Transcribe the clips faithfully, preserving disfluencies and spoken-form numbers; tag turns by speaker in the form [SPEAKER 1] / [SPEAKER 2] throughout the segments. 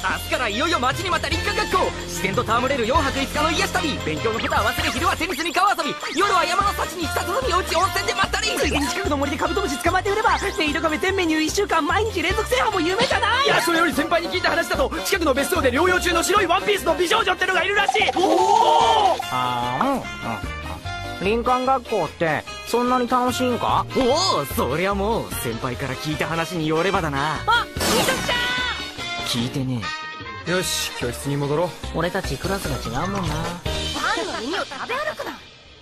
[SPEAKER 1] 明日からいよいよ待ちに待った林間学校、自然と戯れるよんはくいつかの癒し旅。勉強のことは忘れ、昼はテニスに川遊び、夜は山の幸に舌鼓を打ち温泉でまったり。
[SPEAKER 2] ついでに近くの森でカブトムシ捕まえて売ればメイドカフェ全メニューいっしゅうかん毎日連続制覇も夢じゃない。
[SPEAKER 3] いや、それより先輩に聞いた話だと、近くの別荘で療養中の白いワンピースの美少女ってのがいるらしい。おお、
[SPEAKER 4] あー、うん、うん。林間学校ってそんなに楽しいんか？
[SPEAKER 1] おお、そりゃもう先輩から聞いた話によればだな。
[SPEAKER 2] あ、みさきちゃん。
[SPEAKER 1] 聞いてね
[SPEAKER 3] ー。よし、教室に戻ろう。
[SPEAKER 4] 俺たちクラスが違うもんな。
[SPEAKER 5] パンの耳を食べ歩くな。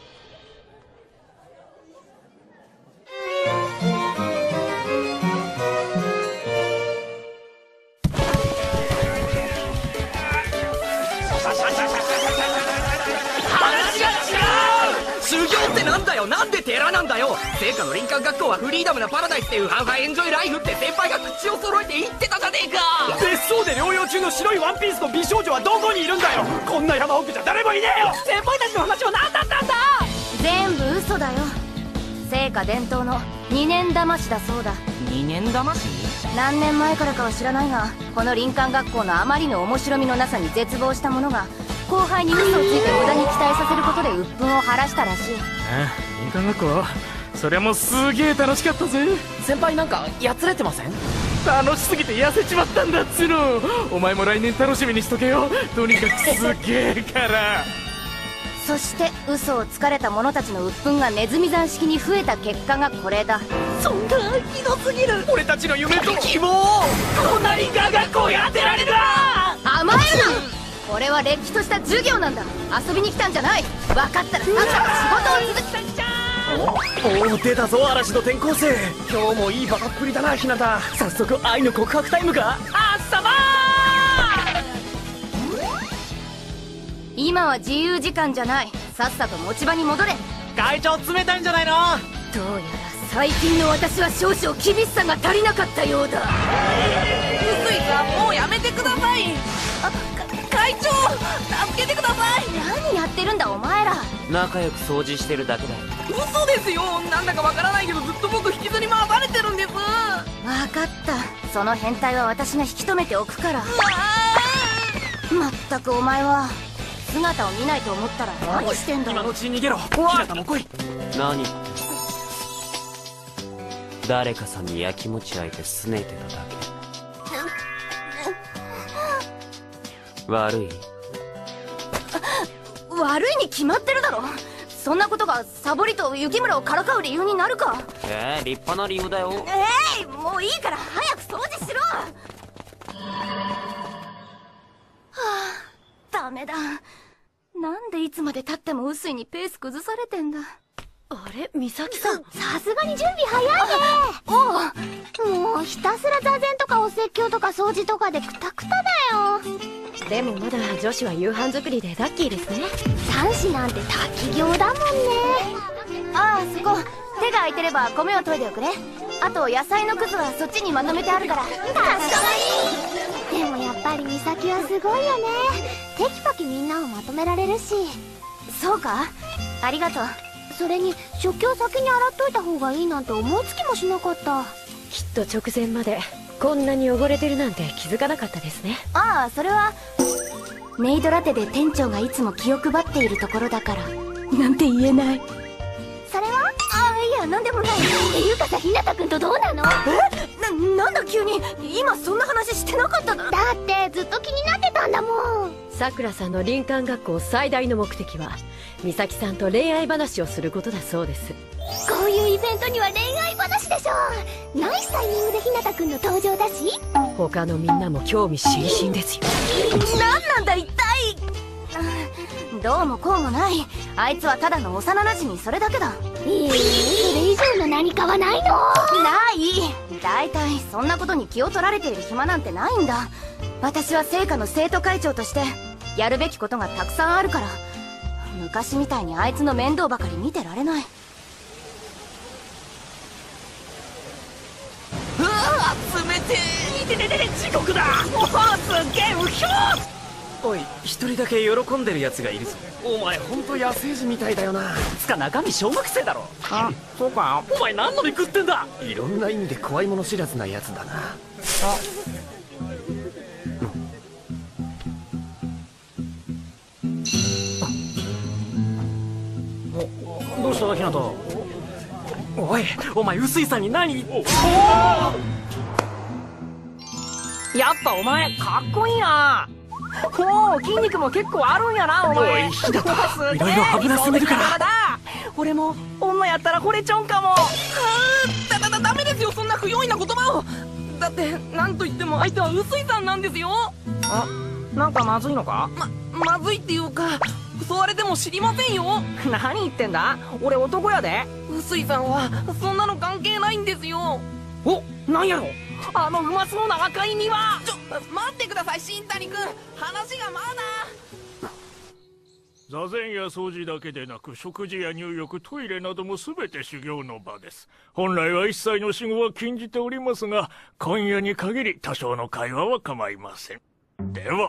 [SPEAKER 1] 修行ってなんだよ、なんで寺なんだよ。聖火の林間学校はフリーダムなパラダイスでウハウハエンジョイライフって先輩が口を揃えて言ってたじゃねえか。
[SPEAKER 3] 別荘で療養中の白いワンピースの美少女はどこにいるんだよ。こんな山奥じゃ誰もいねえよ。
[SPEAKER 2] 先輩たちの話は何だったんだ。
[SPEAKER 5] 全部嘘だよ。聖火伝統のにねん騙しだそうだ。
[SPEAKER 1] にねん騙し？
[SPEAKER 5] 何年前からかは知らないが、この林間学校のあまりの面白みのなさに絶望した者が後輩に嘘をついて無駄に期待させることで鬱憤を晴らしたらしい。
[SPEAKER 3] ああ、林間学校、そりゃもうすげえ楽しかったぜ。
[SPEAKER 2] 先輩なんかやつれてません？
[SPEAKER 3] 楽しすぎて痩せちまったんだっつうの。お前も来年楽しみにしとけよ。とにかくすげえから。
[SPEAKER 5] そして嘘をつかれた者たちの鬱憤がネズミ山式に増えた結果がこれだ。
[SPEAKER 2] そんなひどすぎる。
[SPEAKER 3] 俺たちの夢と希望、
[SPEAKER 2] こんな林間学校やってられるな。
[SPEAKER 5] 甘えるな。これはれっきとした授業なんだ。遊びに来たんじゃない。分かったらさっさと仕事を続け。
[SPEAKER 3] おお、出たぞ嵐の転校生。今日もいいバカっぷりだなひなた。早速愛の告白タイムか。
[SPEAKER 2] あっさまー。
[SPEAKER 5] 今は自由時間じゃない。さっさと持ち場に戻れ。
[SPEAKER 3] 会長冷たいんじゃないの。
[SPEAKER 5] どうやら最近の私は少々厳しさが足りなかったようだ。
[SPEAKER 2] 臼井さん、もうやめてください。あ、会長助けてください。
[SPEAKER 5] 何やってるんだお前ら。
[SPEAKER 4] 仲良く掃除してるだけだよ。
[SPEAKER 2] 嘘ですよ。なんだかわからないけどずっと僕引きずり回されてるんです。
[SPEAKER 5] 分かった。その変態は私が引き止めておくから。まったくお前は姿を見ないと思ったら何してんだ。
[SPEAKER 3] 今のうちに逃げろ。ひなたも来い。
[SPEAKER 4] 何？誰かさんに焼きもち焼いてすねてただけ。悪い？
[SPEAKER 5] 悪いに決まってるだろ。そんなことがサボりと雪村をからかう理由になるか。
[SPEAKER 4] えー、立派な理由だよ。
[SPEAKER 5] えい、もういいから早く掃除しろ。はあ、ダメだ。なんでいつまでたっても臼井にペース崩されてんだ。
[SPEAKER 6] あれ、美咲さん。
[SPEAKER 7] さすがに準備早いね。おう、もうひたすら座禅とかお説教とか掃除とかでクタクタだよ。
[SPEAKER 6] でもまだ女子は夕飯作りでラッキーですね。
[SPEAKER 7] 男子なんて滝行だもんね。
[SPEAKER 5] ああ、そこ手が空いてれば米を研いでおくれ。あと野菜のくずはそっちにまとめてあるから。
[SPEAKER 7] 助かり。でもやっぱり美咲はすごいよね。テキパキみんなをまとめられるし。
[SPEAKER 5] そうか、ありがとう。
[SPEAKER 7] それに食器を先に洗っといた方がいいなんて思いつきもしなかった。
[SPEAKER 6] きっと直前までこんなに汚れてるなんて気づかなかったですね。
[SPEAKER 5] ああ、それはメイドラテで店長がいつも気を配っているところだからなんて言えない。
[SPEAKER 7] それは？
[SPEAKER 5] ああ、いや、なんでもない。
[SPEAKER 7] っていうかさ、ひなたくんとどうなの？
[SPEAKER 5] えな、なんだ急に。今そんな話してなかっただ。
[SPEAKER 7] だってずっと気になってたんだもん。
[SPEAKER 6] さくらさんの林間学校最大の目的は美咲さんと恋愛話をすることだそうです。
[SPEAKER 7] こういうイベントには恋愛話でしょ。ナイスタイミングでひなたくんの登場だし、
[SPEAKER 6] 他のみんなも興味津々ですよ。
[SPEAKER 5] 何なんだ一体。どうもこうもない。あいつはただの幼馴染、それだけだ。
[SPEAKER 7] ええー、それ以上の何かはないの？
[SPEAKER 5] ない。だいたいそんなことに気を取られている暇なんてないんだ。私は聖火の生徒会長としてやるべきことがたくさんあるから、昔みたいにあいつの面倒ばかり見てられない。
[SPEAKER 2] うわー、冷てえ。いてててて、地獄だ。おお、すっげえうひょー。
[SPEAKER 3] おい、一人だけ喜んでるやつがいるぞ。お前ほんと野生児みたいだよな。
[SPEAKER 2] つか中身小学生だろ。
[SPEAKER 4] あ、そうか。
[SPEAKER 2] お前何の実食ってんだ。
[SPEAKER 3] いろんな意味で怖いもの知らずなやつだな。
[SPEAKER 4] したひなた。
[SPEAKER 3] おい、お前臼井さんに何。
[SPEAKER 4] やっぱお前かっこいいな。ほう、筋肉も結構あるんやなお前。
[SPEAKER 3] おいひなた、いろいろ危なすぎるから。
[SPEAKER 4] 俺も女やったら惚れちゃうんかも。
[SPEAKER 2] あーだだだダメですよ、そんな不用意な言葉を。だってなんと言っても相手は臼井さんなんですよ。
[SPEAKER 4] あ、なんかまずいのか。
[SPEAKER 2] ままずいっていうか、襲われても知りませんよ。
[SPEAKER 4] 何言ってんだ、俺男やで。
[SPEAKER 2] 臼井さんはそんなの関係ないんですよ。
[SPEAKER 4] お、なんやろあのうまそうな赤い実は。
[SPEAKER 2] ちょ待ってください新谷君、話がまだ。
[SPEAKER 8] 座禅や掃除だけでなく食事や入浴、トイレなども全て修行の場です。本来は一切の死後は禁じておりますが、今夜に限り多少の会話は構いません。では。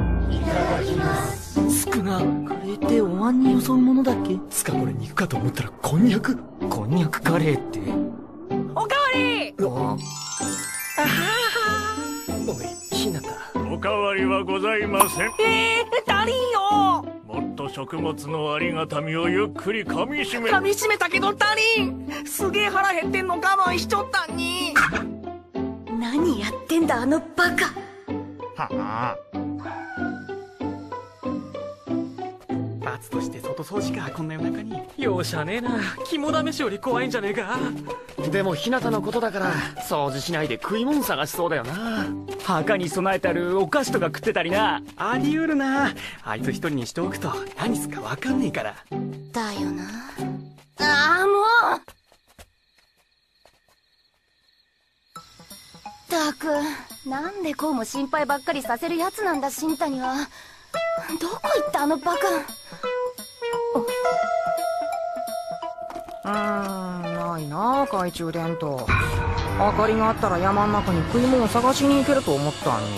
[SPEAKER 3] 少な。
[SPEAKER 9] カレーってお椀によそうものだっけ。
[SPEAKER 3] つかこれ肉かと思ったらこんにゃく。こんにゃくカレーって。
[SPEAKER 4] おかわり。
[SPEAKER 3] あおいひなた、
[SPEAKER 8] おかわりはございません。
[SPEAKER 4] えー、足りんよ。
[SPEAKER 8] もっと食物のありがたみをゆっくり噛みしめ。
[SPEAKER 4] 噛みしめたけど足りん。すげえ腹減ってんの我慢しちょったんに。
[SPEAKER 5] 何やってんだあのバカ。
[SPEAKER 3] はあ。罰として外掃除か、こんな夜中に。容赦ねえな、肝試しより怖いんじゃねえか。でもひなたのことだから掃除しないで食い物探しそうだよな。墓に備えてあるお菓子とか食ってたりな。あり得るな。あいつ一人にしておくと何すかわかんねえから。
[SPEAKER 5] だよな。ああもう。ったく、なんでこうも心配ばっかりさせるやつなんだ新谷は。どこ行ったあのバカ。
[SPEAKER 4] うーん、ないな懐中電灯。明かりがあったら山ん中に食い物探しに行けると思ったの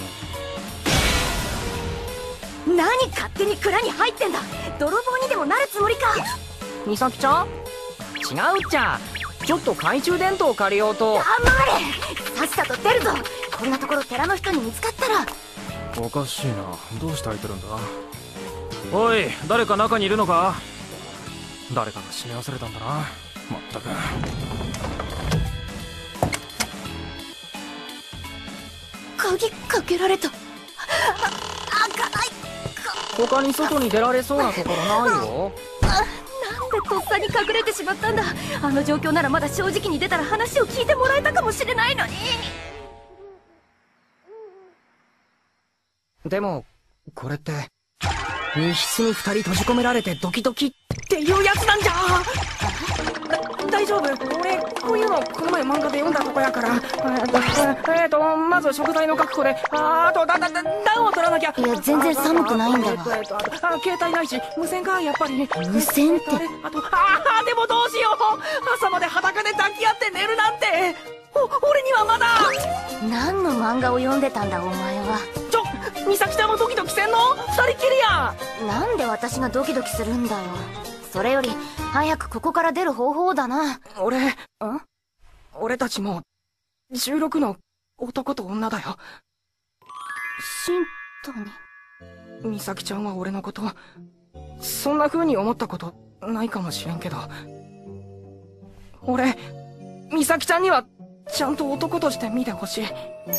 [SPEAKER 4] に。
[SPEAKER 5] 何勝手に蔵に入ってんだ。泥棒にでもなるつもりか。
[SPEAKER 4] 美咲ちゃん、違うっちゃ。ちょっと懐中電灯を借りようと。
[SPEAKER 5] 黙れ、さっさと出るぞ。こんなところ寺の人に見つかったら。
[SPEAKER 3] おかしいな、どうして開いてるんだ。おい、誰か中にいるのか。誰かが閉め忘れたんだな、まったく。
[SPEAKER 5] 鍵かけられた。あ、開かない。
[SPEAKER 4] 他に外に出られそうなところないよ。
[SPEAKER 5] あ、なんでとっさに隠れてしまったんだ。あの状況ならまだ正直に出たら話を聞いてもらえたかもしれないのに。
[SPEAKER 4] でもこれって密室に二人閉じ込められてドキドキっていうやつなんじゃ。大丈夫、俺こういうのこの前漫画で読んだとこやから。えーと、えーとまず食材の確保で、ああとだだだ暖を取らなきゃ。
[SPEAKER 5] いや全然寒くないんだわ。
[SPEAKER 4] えーとえーとあ携帯ないし無線かやっぱり。
[SPEAKER 5] 無線って
[SPEAKER 4] あとああでもどうしよう、朝まで裸で抱き合って寝るなんて。お俺にはまだ。
[SPEAKER 5] 何の漫画を読んでたんだお前は。
[SPEAKER 4] ちょ美咲ちゃんもドキドキせんの。二人きりや
[SPEAKER 5] ん。なんで私がドキドキするんだよ。それより早くここから出る方法だな。
[SPEAKER 4] 俺ん俺たちもじゅうろくの男と女だよ。
[SPEAKER 5] 新谷。
[SPEAKER 4] 美咲ちゃんは俺のことそんな風に思ったことないかもしれんけど、俺美咲ちゃんにはちゃんと男として見てほしい。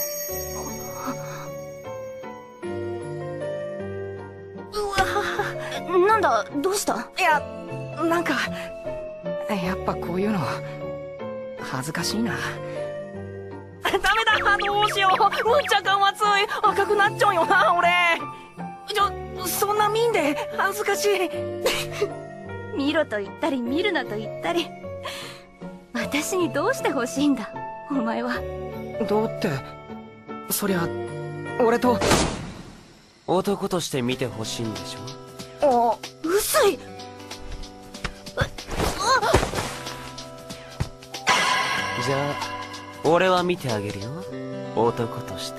[SPEAKER 5] うわ、なんだどうした。
[SPEAKER 4] いやなんかやっぱこういうの恥ずかしいな。ダメだ、どうしよう、むっちゃ感熱い、赤くなっちゃうよな俺。ちょそんな見んで恥ずかしい。
[SPEAKER 5] 見ろと言ったり見るなと言ったり。私にどうしてほしいんだお前は。
[SPEAKER 4] どうってそりゃ俺と
[SPEAKER 9] 男として見てほしいんでしょ。
[SPEAKER 4] あ、
[SPEAKER 5] 薄い。
[SPEAKER 9] じゃあ俺は見てあげるよ、男として。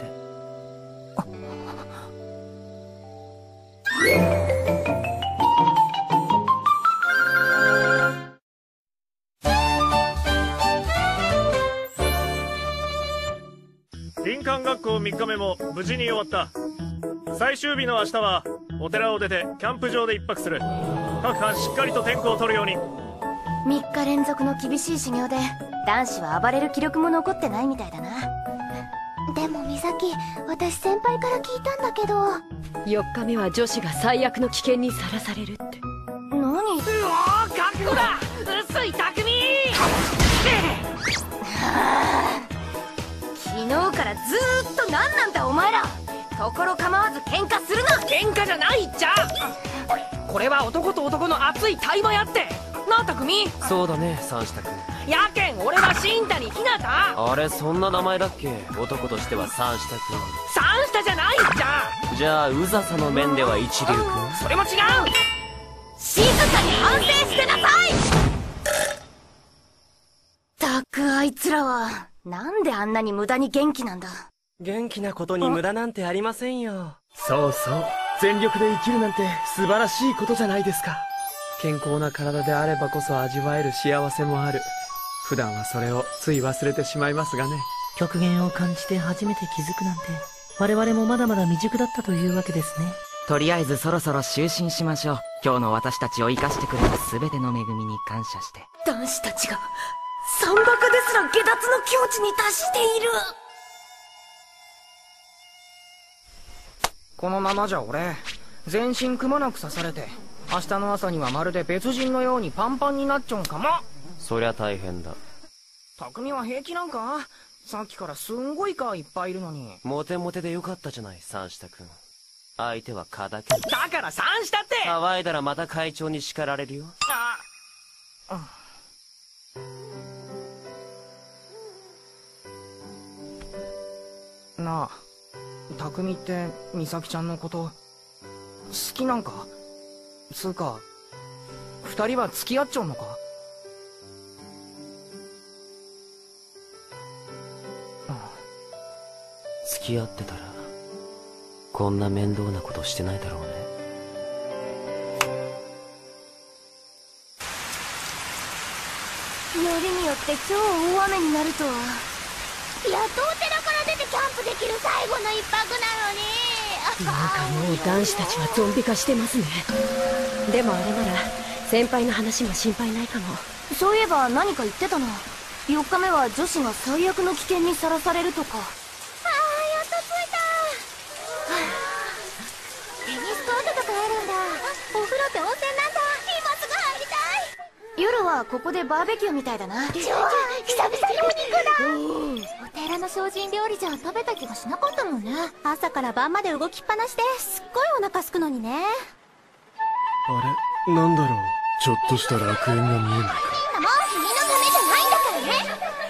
[SPEAKER 8] 林間学校みっかめも無事に終わった。最終日の明日はお寺を出てキャンプ場で一泊する。各班しっかりと点呼を取るように。
[SPEAKER 5] みっか連続の厳しい修行で男子は暴れる気力も残ってないみたいだな。
[SPEAKER 7] でも美咲、私先輩から聞いたんだけど、
[SPEAKER 6] よっかめは女子が最悪の危険にさらされるって。
[SPEAKER 5] 何？うおー、覚悟だ薄い匠昨日からずーっと何なんだお前ら。ところ構わず喧嘩するな。
[SPEAKER 4] 喧嘩じゃないっちゃ。これは男と男の熱い対話やってなあ、匠。
[SPEAKER 9] そうだね、三下君。
[SPEAKER 4] やけん俺は新谷ひなた。
[SPEAKER 9] あれ、そんな名前だっけ？男としては三下君。
[SPEAKER 4] 三下じゃないっちゃ。
[SPEAKER 9] じゃあうざさの面では一流君。
[SPEAKER 4] それも違う。
[SPEAKER 5] 静かに反省してなさい。たくあいつらはなんであんなに無駄に元気なんだ。
[SPEAKER 10] 元気なことに無駄なんてありませんよ。
[SPEAKER 3] そうそう、全力で生きるなんて素晴らしいことじゃないですか。健康な体であればこそ味わえる幸せもある。普段はそれをつい忘れてしまいますがね。
[SPEAKER 11] 極限を感じて初めて気づくなんて、我々もまだまだ未熟だったというわけですね。
[SPEAKER 1] とりあえずそろそろ就寝しましょう。今日の私たちを生かしてくれた全ての恵みに感謝して。
[SPEAKER 5] 男子たちが三バカですら下脱の境地に達している。
[SPEAKER 4] このままじゃ俺全身くまなく刺されて、明日の朝にはまるで別人のようにパンパンになっちゃうんかも。
[SPEAKER 9] そりゃ大変だ。
[SPEAKER 4] 匠は平気なんか？さっきからすんごいカーいっぱいいるのに。
[SPEAKER 9] モテモテでよかったじゃない、三下君。相手は蚊だけ。
[SPEAKER 4] だから三下って
[SPEAKER 9] 騒いだらまた会長に叱られるよ。
[SPEAKER 4] ああなあ、匠って美咲ちゃんのこと好きなんか？つうか二人は付き合っちゃうのか？
[SPEAKER 9] 付き合ってたらこんな面倒なことしてないだろうね。
[SPEAKER 5] よりによって超大雨になるとは。
[SPEAKER 7] やっとお寺から出てキャンプできる最後の一泊なのに。
[SPEAKER 6] なんかもう男子たちはゾンビ化してますね。でもあれなら先輩の話も心配ないかも。
[SPEAKER 5] そういえば何か言ってたな。よっかめは女子が最悪の危険にさらされるとか。
[SPEAKER 7] あー、やっと着いた。テニスコートとかあるんだ。お風呂って温泉なんだ。今すぐ入りたい。
[SPEAKER 5] 夜はここでバーベキューみたいだな。
[SPEAKER 7] ちょ、久々にお肉だ。お寺の精進料理じゃ食べた気がしなかったもんね。朝から晩まで動きっぱなしですっごいお腹すくのにね。
[SPEAKER 12] あれ、なんだろう。ちょっとした楽園が見えないか。
[SPEAKER 7] みんなもう君のためじゃないんだからね。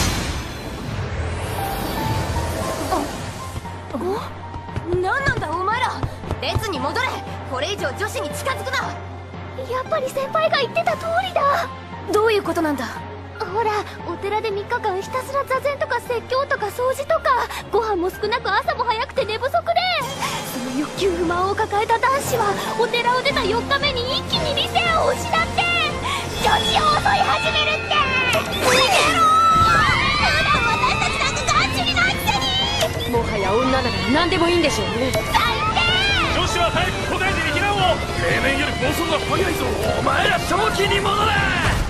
[SPEAKER 5] 何なんだお前ら。列に戻れ。これ以上女子に近づくな。
[SPEAKER 7] やっぱり先輩が言ってた通りだ。
[SPEAKER 5] どういうことなんだ。
[SPEAKER 7] ほら、お寺でみっかかんひたすら座禅とか説教とか掃除とか、ご飯も少なく朝も早くて寝不足で、その欲求不満を抱えた男子はお寺を出たよっかめに一気に理性を失って女子を襲い始めるって。逃げろー。普段私たちなんかガチになくせに。
[SPEAKER 6] もはや女なら何でもいいんでしょうね。
[SPEAKER 8] 女子は早く古代寺に避難を。例年より暴走が早いぞ。お前ら正気に戻れ。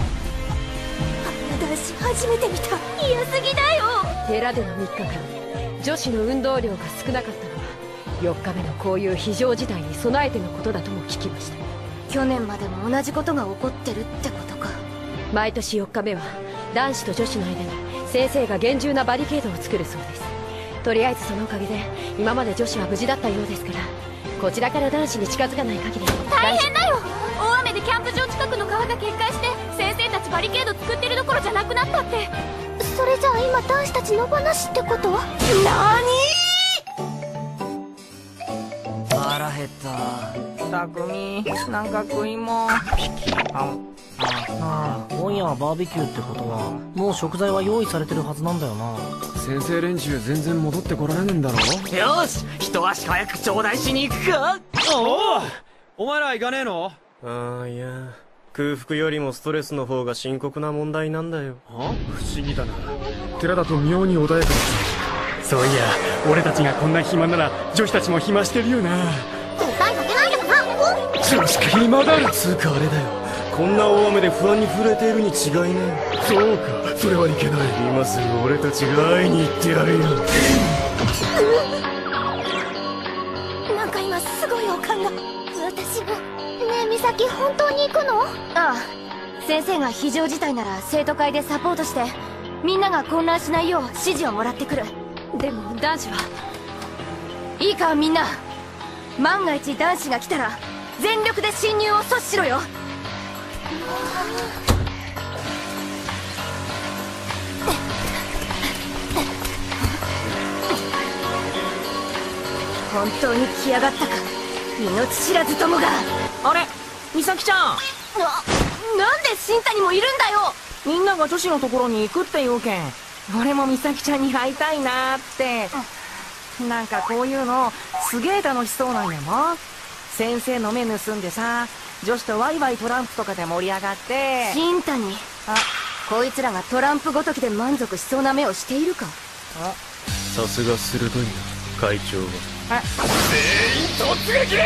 [SPEAKER 7] 男子初めて見た。嫌すぎだよ。
[SPEAKER 6] 寺でのみっかかん、女子の運動量が少なかったのはよっかめのこういう非常事態に備えてのことだとも聞きました。
[SPEAKER 5] 去年までも同じことが起こってるってことか。
[SPEAKER 6] 毎年よっかめは男子と女子の間に先生が厳重なバリケードを作るそうです。とりあえずそのおかげで今まで女子は無事だったようですから、こちらから男子に近づかない限り
[SPEAKER 7] 大変だよ。大雨でキャンプ場近くの川が決壊して先生たちバリケード作ってるどころじゃなくなったって。それじゃあ今男子たち野放しってこと？な
[SPEAKER 10] 腹減った。
[SPEAKER 4] 匠、なんか食いもん。あ
[SPEAKER 11] ああ、今夜はバーベキューってことはもう食材は用意されてるはずなんだよな。
[SPEAKER 3] 先生連中全然戻ってこられねえんだろ。
[SPEAKER 1] よし、一足早く頂戴しに行くか。
[SPEAKER 10] おお、お前ら行かねえの？ああ、いや、空腹よりもストレスの方が深刻な問題なんだよ。
[SPEAKER 3] は？不思議だな。寺だと妙に穏やかだ。そういや、俺たちがこんな暇なら女子たちも暇してるよな。
[SPEAKER 7] 絶対負けないでもな。
[SPEAKER 3] 女子暇だろ。つうかあれだよ、
[SPEAKER 10] こんな大雨で不安に震えているに違いねえ。
[SPEAKER 12] そうか、それはいけない。
[SPEAKER 10] 今すぐ俺たちが会いに行ってやるよ。
[SPEAKER 5] なんか今すごい予感が。私も。ねえ美咲、本当に行くの？ああ、先生が非常事態なら生徒会でサポートしてみんなが混乱しないよう指示をもらってくる。
[SPEAKER 6] でも男子はい
[SPEAKER 5] いかみんな、万が一男子が来たら全力で侵入を阻止しろよ。本当に来やがったか、命知らずどもが。
[SPEAKER 4] あれ、美咲ちゃん。
[SPEAKER 5] な、なんで新谷もいるんだよ。
[SPEAKER 4] みんなが女子のところに行くって言うけん、俺も美咲ちゃんに会いたいなーって。なんかこういうのすげえ楽しそうなんやもん。先生の目盗んでさ、女子とワイワイトランプとかで盛り上がって。
[SPEAKER 5] 新谷、あ、こいつらがトランプごときで満足しそうな目をしているか。
[SPEAKER 10] あ、さすが鋭いな会長は。
[SPEAKER 1] 全員突撃！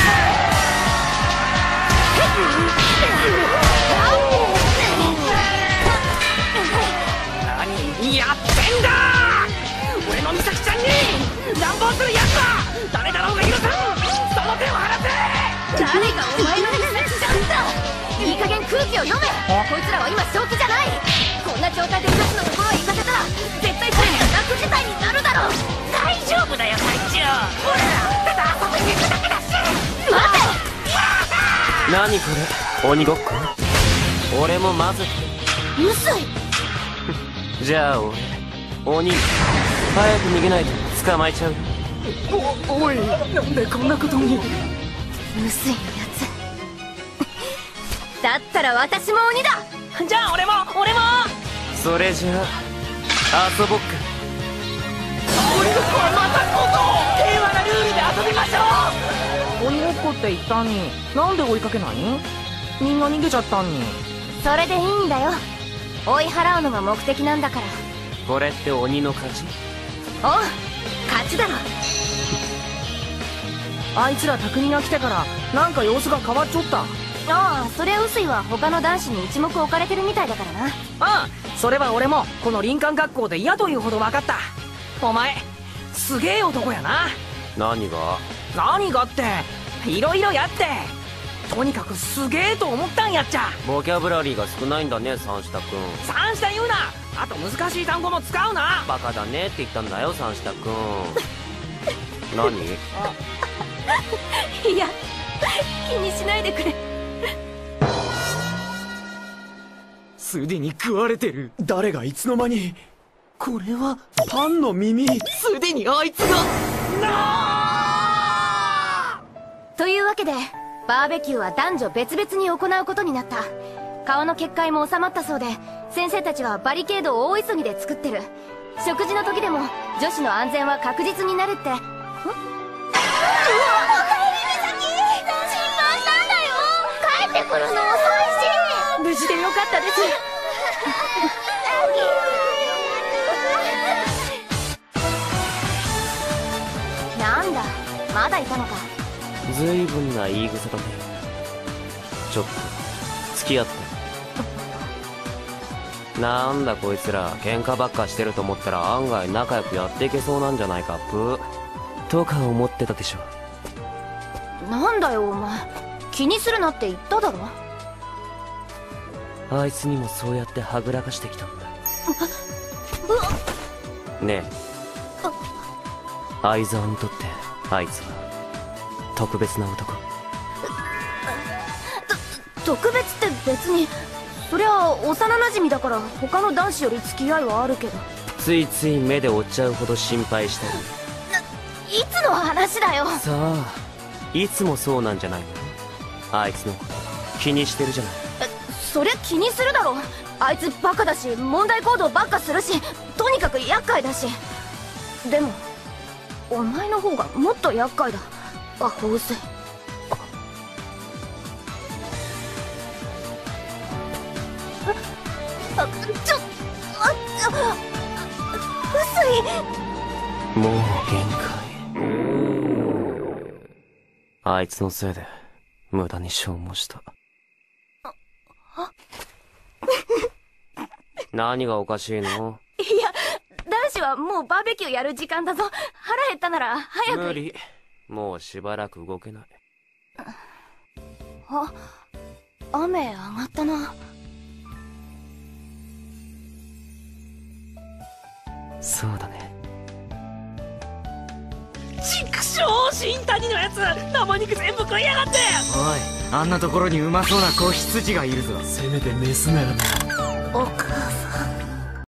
[SPEAKER 1] 何やってんだ！俺の美咲ちゃんに乱暴するやつは誰だろうが許さん！その手を離せ！
[SPEAKER 5] 誰がお前の美咲ちゃんだ！いい加減空気を読め！こいつらは今正気じゃない！こんな状態で女子のところへ行かせたら絶対これが楽事態になるだろう！
[SPEAKER 1] 大丈夫だよ隊長！俺らただ遊びに行くだけだし！
[SPEAKER 5] 待て！
[SPEAKER 9] 何これ、鬼ごっこ？俺も混ぜて。
[SPEAKER 5] うすい。
[SPEAKER 9] じゃあ俺鬼、早く逃げないと捕まえちゃう。
[SPEAKER 4] お、おい、なんでこんなことに。
[SPEAKER 5] うすいのやつだったら私も鬼だ。
[SPEAKER 4] じゃあ俺も俺も。
[SPEAKER 9] それじゃあ遊ぼっか。
[SPEAKER 1] 鬼ごっこはまた今度平和なルールで遊びましょう。
[SPEAKER 4] 鬼ごっこって言ったに、なんで追いかけない？みんな逃げちゃったんに。
[SPEAKER 5] それでいいんだよ、追い払うのが目的なんだから。
[SPEAKER 9] これって鬼の勝ち？
[SPEAKER 5] おう、勝ちだろ。
[SPEAKER 4] あいつら匠が来てからなんか様子が変わっちゃった。
[SPEAKER 5] ああ、それ臼井は他の男子に一目置かれてるみたいだからな。
[SPEAKER 4] ああ、それは俺もこの林間学校で嫌というほど分かった。お前すげえ男やな。
[SPEAKER 9] 何が？
[SPEAKER 4] 何がっていろいろやって、とにかくすげえと思ったんやっちゃ。
[SPEAKER 9] ボキャブラリーが少ないんだね、三下くん。
[SPEAKER 4] 三下言うな。あと難しい単語も使うな。
[SPEAKER 9] バカだねって言ったんだよ、三下くん。何？
[SPEAKER 5] いや、気にしないでくれ。
[SPEAKER 3] すでに食われてる。
[SPEAKER 12] 誰がいつの間に。
[SPEAKER 3] これは
[SPEAKER 12] パンの耳。
[SPEAKER 3] すでにあいつが。
[SPEAKER 5] なーというわけでバーベキューは男女別々に行うことになった。川の決壊も収まったそうで、先生たちはバリケードを大急ぎで作ってる。食事の時でも女子の安全は確実になるって。ん？うわ、おかえり美咲、心配したんだよ。帰ってくるの遅いし。無事でよかったです。なんだ、まだいたのか。
[SPEAKER 9] ずいぶんな言い草だね。ちょっと付き合って。なんだこいつら喧嘩ばっかしてると思ったら案外仲良くやっていけそうなんじゃないかプーとか思ってたでしょ。
[SPEAKER 5] なんだよお前、気にするなって言っただろ。
[SPEAKER 9] あいつにもそうやってはぐらかしてきたんだ。ねえ、相沢にとってあいつは特別な男。
[SPEAKER 5] と特別って別に、そりゃ幼なじみだから他の男子より付き合いはあるけど。
[SPEAKER 9] ついつい目で追っちゃうほど心配したり。
[SPEAKER 5] いつの話だよ。
[SPEAKER 9] さあ、いつもそうなんじゃないの？あいつのこと気にしてるじゃない。
[SPEAKER 5] そりゃ気にするだろ。あいつバカだし問題行動ばっかするし、とにかく厄介だし。でもお前の方がもっと厄介だ、アホ薄い。あ、ちょ、あ、あ、薄い。
[SPEAKER 9] もう限界。あいつのせいで無駄に消耗した。 何がおかしいの？
[SPEAKER 5] いや、男子はもうバーベキューやる時間だぞ。腹減ったなら早く。
[SPEAKER 9] 無理。もうしばらく動けない。
[SPEAKER 5] あ、雨上がったな。
[SPEAKER 9] そうだね。
[SPEAKER 11] ちくしょう、新谷のやつ生肉全部食いやがって。
[SPEAKER 13] おい、あんなところにうまそうな子羊がいるぞ。
[SPEAKER 12] せめてメスならな。
[SPEAKER 11] お母さん